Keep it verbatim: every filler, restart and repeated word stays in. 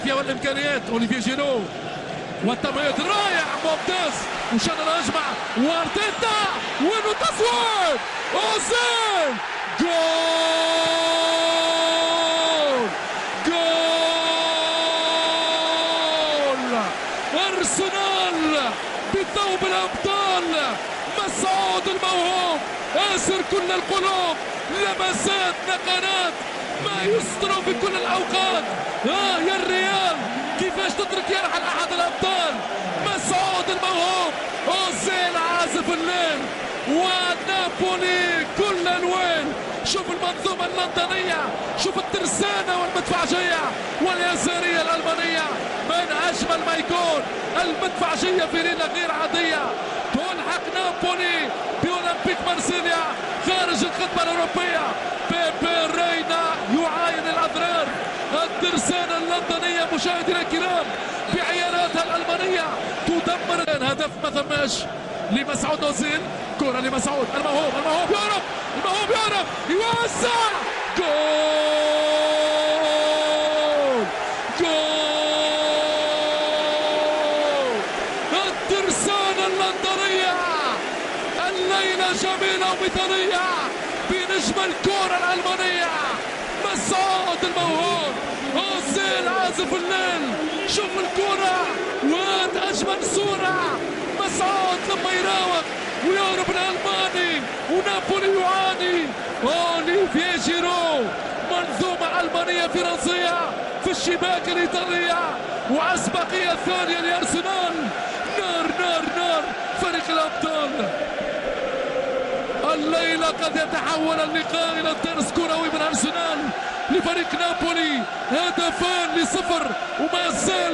العافيه والامكانيات. اوليفيه جيرو والتمرير رائع ممتاز وشان الهجمه وارتيتا وينو التصوير اوزيل جول جول ارسنال بثوب الابطال. مسعود الموهوب اسر كل القلوب لمسات نقلات ما يسطر في كل الاوقات. اه يا الريال كيفاش تترك يرحل احد الابطال. مسعود الموهوب اوزيل عازف الليل ونابولي كل الوين. شوف المنظومه اللندنيه شوف الترسانه والمدفعجيه واليساريه الالمانيه من اجمل ما يكون. المدفعجيه في ليله غير عاديه تلحق نابولي بأولمبيك مارسيليا خارج الخطبة الأوروبية. بيبي رينا يعاين الأضرار. الترسانة اللندنية مشاهدينا الكرام بعياراتها الألمانية تدمر. هدف ما ثماش لمسعود أوزيل. كرة لمسعود الموهوب الموهوب يعرف الموهوب يعرف يوسع جول جول. الترسانة اللندنية الليلة جميلة ومثالية بنجم الكرة الألمانية مسعود الموهوب أوزيل عازف الليل. شوف الكرة وين أجمل صورة. مسعود لما يراوغ ويهرب الألماني ونابولي يعاني. أوليفيه جيرو منظومة ألمانية فرنسية في الشباك الإيطالية وأسبقية ثانية لأرسنال. نار نار نار فريق الأبطال. الليلة قد يتحول اللقاء إلى درس كروي من أرسنال لفريق نابولي. هدفان لصفر وما زال